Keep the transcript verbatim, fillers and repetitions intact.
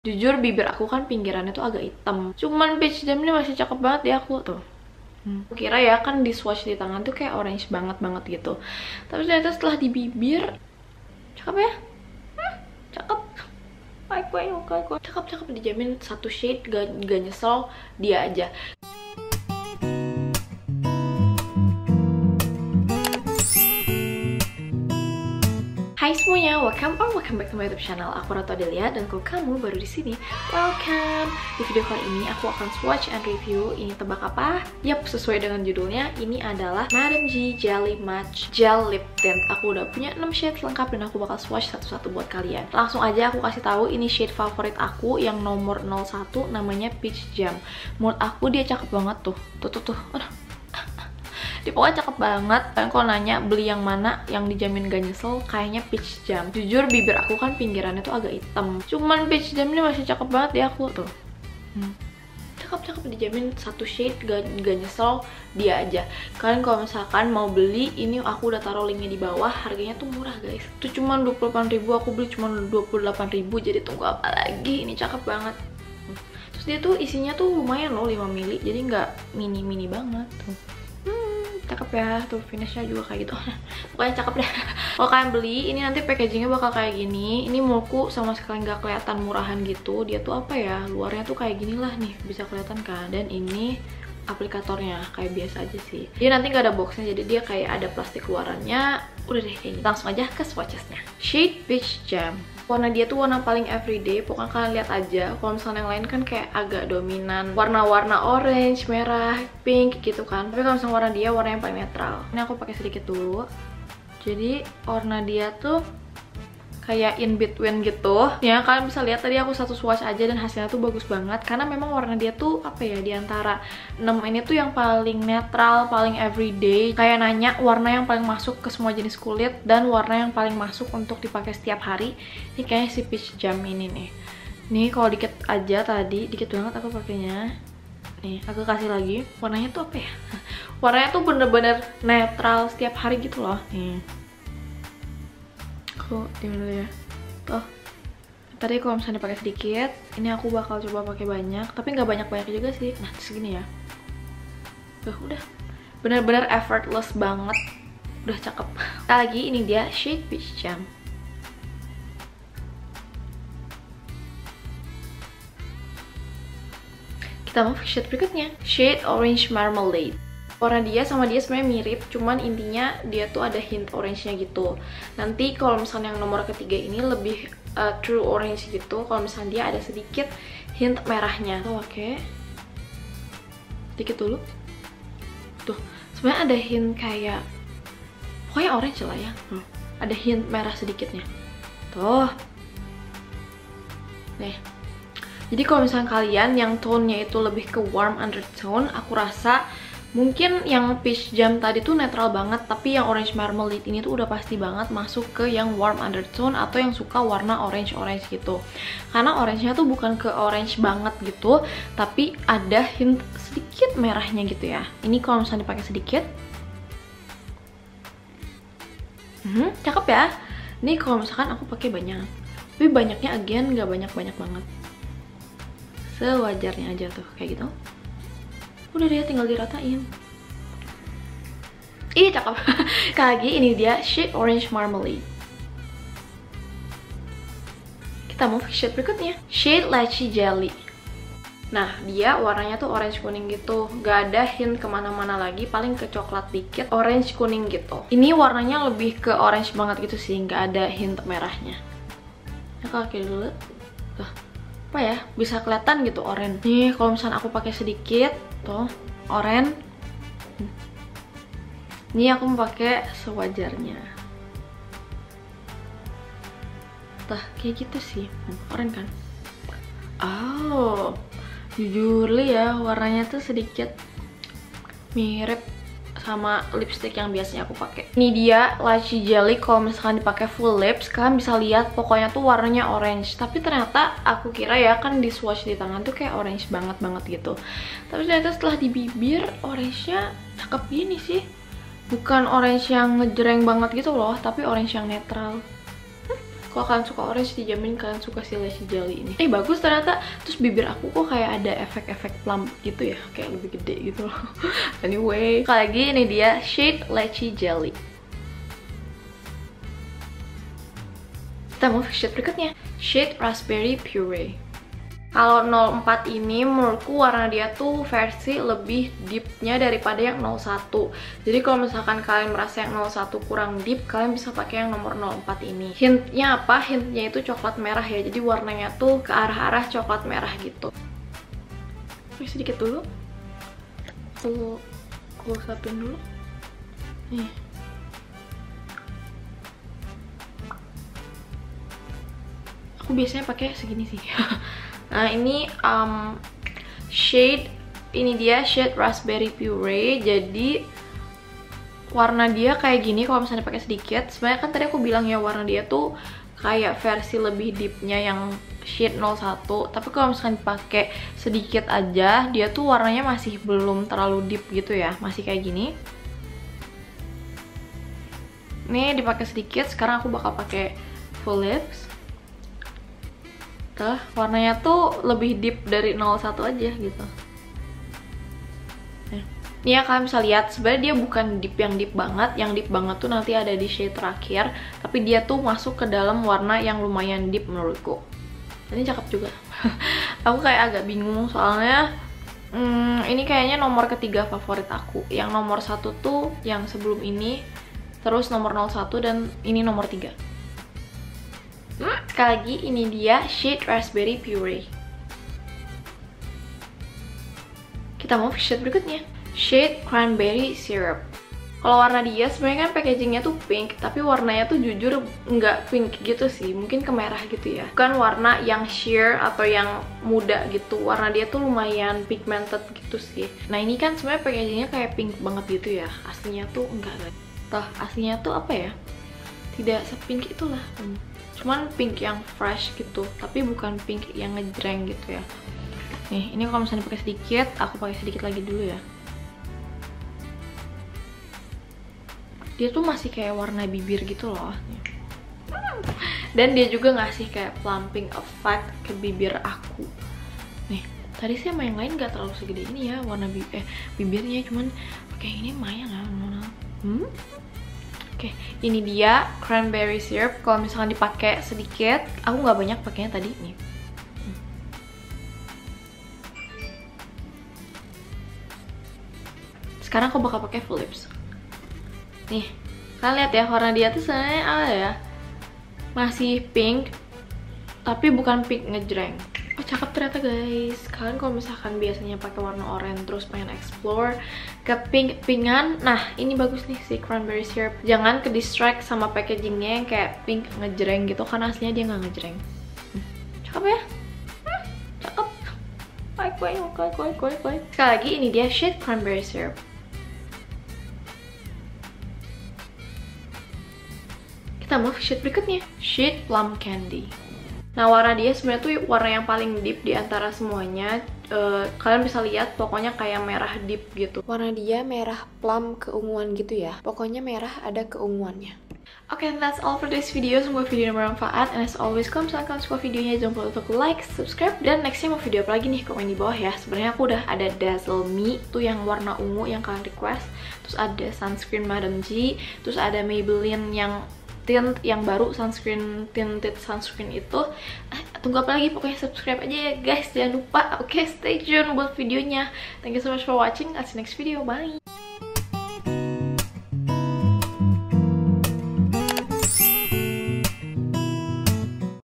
Jujur bibir aku kan pinggirannya tuh agak hitam. Cuman peach jam ini masih cakep banget di aku tuh. Hmm. Aku kira ya kan di swatch di tangan tuh kayak orange banget banget gitu. Tapi ternyata setelah di bibir cakep ya. Hmm, cakep. Baik baik oke cakep cakep dijamin satu shade gak, gak nyesel dia aja. Hai semuanya, welcome or welcome back to my YouTube channel. Aku Ratu Adelia dan kalau kamu baru di sini, welcome. Di video kali ini aku akan swatch and review. Ini tebak apa? Yap, sesuai dengan judulnya, ini adalah Madame G Jelly Match Gel Lip Tint. Aku udah punya enam shade lengkap dan aku bakal swatch satu-satu buat kalian. Langsung aja aku kasih tahu ini shade favorit aku yang nomor nol satu, namanya Peach Jam. Menurut aku dia cakep banget tuh. Tuh tuh tuh. Aduh. Dia pokoknya cakep banget. Dan kalau nanya beli yang mana yang dijamin gak nyesel, kayaknya Peach Jam. Jujur bibir aku kan pinggirannya tuh agak hitam. Cuman Peach Jam ini masih cakep banget di aku tuh. Hmm. Cakep-cakep dijamin satu shade gak, gak nyesel dia aja. Kalian kalau misalkan mau beli, ini aku udah taruh linknya di bawah. Harganya tuh murah guys. Itu cuma dua puluh delapan ribu, aku beli cuma dua puluh delapan ribu. Jadi tunggu apa lagi? Ini cakep banget. Terus dia tuh isinya tuh lumayan loh, lima mili. Jadi nggak mini-mini banget tuh. Cakep ya, tuh finishnya juga kayak gitu. Pokoknya cakep deh. Kalau kalian beli, ini nanti packagingnya bakal kayak gini. Ini menurutku sama sekali nggak kelihatan murahan gitu. Dia tuh apa ya, luarnya tuh kayak gini lah nih, bisa kelihatan kan. Dan ini aplikatornya kayak biasa aja sih. Dia nanti nggak ada boxnya, jadi dia kayak ada plastik luarannya. Udah deh kayak gini. Langsung aja ke swatchesnya. Shade Peach Jam. Warna dia tuh warna paling everyday, pokoknya kalian lihat aja. Kalau misalnya yang lain kan kayak agak dominan warna-warna orange, merah, pink gitu kan. Tapi kalau misalnya warna dia warna yang paling netral. Ini aku pakai sedikit dulu. Jadi warna dia tuh kayak in between gitu ya. Kalian bisa lihat tadi aku satu swatch aja dan hasilnya tuh bagus banget karena memang warna dia tuh apa ya, diantara enam ini tuh yang paling netral, paling everyday. Kayak nanya warna yang paling masuk ke semua jenis kulit dan warna yang paling masuk untuk dipakai setiap hari. Ini kayaknya si Peach Jam ini nih. Nih kalau dikit aja tadi, dikit banget aku pakainya. Nih aku kasih lagi. Warnanya tuh apa ya? Warnanya tuh bener-bener netral setiap hari gitu loh. Nih. Aku diam dulu ya. Tuh. Tadi kalau misalnya pakai sedikit, ini aku bakal coba pakai banyak, tapi nggak banyak-banyak juga sih. Nah, segini ya. Tuh, udah. Bener-bener effortless banget. Udah cakep. Sekali lagi, ini dia shade Peach Jam. Kita mau ke shade berikutnya. Shade Orange Marmalade. Warna dia sama dia sebenarnya mirip, cuman intinya dia tuh ada hint orange-nya gitu. Nanti kalau misalnya yang nomor ketiga ini lebih uh, true orange gitu. Kalau misalnya dia ada sedikit hint merahnya. Tuh, oke. Okay. Dikit dulu. Tuh, sebenarnya ada hint kayak pokoknya orange lah ya. Hmm. Ada hint merah sedikitnya. Tuh. Nih. Jadi kalau misalnya kalian yang tone-nya itu lebih ke warm undertone, aku rasa mungkin yang Peach Jam tadi tuh netral banget, tapi yang Orange Marmalade ini tuh udah pasti banget masuk ke yang warm undertone atau yang suka warna orange-orange gitu. Karena orange-nya tuh bukan ke orange banget gitu, tapi ada hint sedikit merahnya gitu ya. Ini kalau misalnya dipakai sedikit. Hmm, cakep ya. Ini kalau misalkan aku pakai banyak. Tapi banyaknya again nggak banyak-banyak banget. Sewajarnya aja tuh, kayak gitu. Udah deh, tinggal diratain. Ih, cakep. Sekali lagi, ini dia shade Orange Marmalade. Kita mau ke shade berikutnya. Shade Lychee Jelly. Nah, dia warnanya tuh orange kuning gitu. Gak ada hint kemana-mana lagi, paling ke coklat dikit, orange kuning gitu. Ini warnanya lebih ke orange banget gitu sih, gak ada hint merahnya. Nah, pakai dulu. Tuh. Apa ya, bisa kelihatan gitu orange. Nih kalau misalnya aku pakai sedikit tuh orange. Ini aku mau pakai sewajarnya. Tuh kayak gitu sih. Orange kan. Oh, jujur li ya, warnanya tuh sedikit mirip sama lipstick yang biasanya aku pakai. Ini dia Lychee Jelly. Kalau misalkan dipakai full lips, kalian bisa lihat pokoknya tuh warnanya orange. Tapi ternyata aku kira ya kan di swatch di tangan tuh kayak orange banget banget gitu. Tapi ternyata setelah di bibir orange-nya cakep gini sih. Bukan orange yang ngejreng banget gitu loh, tapi orange yang netral. Hmm, Kalau kalian suka orange, dijamin kalian suka si Lash Jelly ini. Eh bagus ternyata. Terus bibir aku kok kayak ada efek-efek plum gitu ya, kayak lebih gede gitu loh. Anyway, sekali lagi ini dia shade Lash Jelly. Kita mau ke shade berikutnya, shade Raspberry Puree. Kalau nol empat ini menurutku warna dia tuh versi lebih deepnya daripada yang nol satu. Jadi kalau misalkan kalian merasa yang nol satu kurang deep, kalian bisa pakai yang nomor nol empat ini. Hintnya apa? Hintnya itu coklat merah ya. Jadi warnanya tuh ke arah-arah coklat merah gitu. Ini sedikit dulu. Aku close upin dulu. Nih. Aku biasanya pakai segini sih. Nah ini um, shade, ini dia shade Raspberry Puree. Jadi warna dia kayak gini kalau misalnya pakai sedikit. Sebenarnya kan tadi aku bilang ya warna dia tuh kayak versi lebih deepnya yang shade nol satu. Tapi kalau misalkan dipakai sedikit aja, dia tuh warnanya masih belum terlalu deep gitu ya, masih kayak gini. Nih dipakai sedikit. Sekarang aku bakal pakai full lips. Tuh, warnanya tuh lebih deep dari nol satu aja gitu. Nih ya kalian bisa lihat, sebenarnya dia bukan deep yang deep banget. Yang deep banget tuh nanti ada di shade terakhir. Tapi dia tuh masuk ke dalam warna yang lumayan deep menurutku. Ini cakep juga. Aku kayak agak bingung soalnya hmm, ini kayaknya nomor ketiga favorit aku. Yang nomor satu tuh yang sebelum ini, terus nomor nol satu, dan ini nomor tiga. Sekali lagi ini dia shade Raspberry Puree. Kita mau ke shade berikutnya, shade Cranberry Syrup. Kalau warna dia sebenarnya kan packagingnya tuh pink, tapi warnanya tuh jujur nggak pink gitu sih, mungkin kemerah gitu ya. Bukan warna yang sheer atau yang muda gitu. Warna dia tuh lumayan pigmented gitu sih. Nah ini kan sebenarnya packagingnya kayak pink banget gitu ya. Aslinya tuh enggak guys. Toh aslinya tuh apa ya? Tidak sepink itulah. Hmm. Cuman pink yang fresh gitu, tapi bukan pink yang ngejreng gitu ya. Nih, ini kalau misalnya pakai sedikit, aku pakai sedikit lagi dulu ya. Dia tuh masih kayak warna bibir gitu loh. Dan dia juga ngasih kayak plumping effect ke bibir aku. Nih, tadi sih sama yang lain gak terlalu segede ini ya warna bi eh, bibirnya, cuman pakai ini lumayan lah. Hmm? Oke, ini dia Cranberry Syrup. Kalau misalkan dipakai sedikit, aku nggak banyak pakainya tadi nih. Hmm. Sekarang aku bakal pakai full lips. Nih, kalian lihat ya warna dia tuh sebenarnya apa ya? Masih pink, tapi bukan pink ngejreng. Oh cakep ternyata guys. Kalian kalau misalkan biasanya pakai warna oranye terus pengen explore ke pink-pinkan, nah ini bagus nih si Cranberry Syrup. Jangan ke distract sama packagingnya yang kayak pink ngejreng gitu, karena aslinya dia nggak ngejreng. hmm. Cakep ya? Hmm, cakep. Like, like, like, like, like, like. Sekali lagi ini dia shade Cranberry Syrup. Kita mau ke shade berikutnya, shade Plum Candy. Nah warna dia sebenarnya tuh warna yang paling deep di antara semuanya. Uh, kalian bisa lihat pokoknya kayak merah deep gitu. Warna dia merah plum keunguan gitu ya. Pokoknya merah ada keunguannya. Oke, okay, that's all for this video. Semoga video ini bermanfaat. And as always, kalau misalkan kalian suka videonya, jangan lupa untuk like, subscribe, dan nextnya mau video apa lagi nih, komen di bawah ya. Sebenarnya aku udah ada Dazzle Me tuh yang warna ungu yang kalian request. Terus ada sunscreen Madam G. Terus ada Maybelline yang tint yang baru, sunscreen tinted sunscreen itu. eh, Tunggu apa lagi, pokoknya subscribe aja ya guys, jangan lupa. Oke, okay, stay tune buat videonya. Thank you so much for watching. I'll see you next video, bye.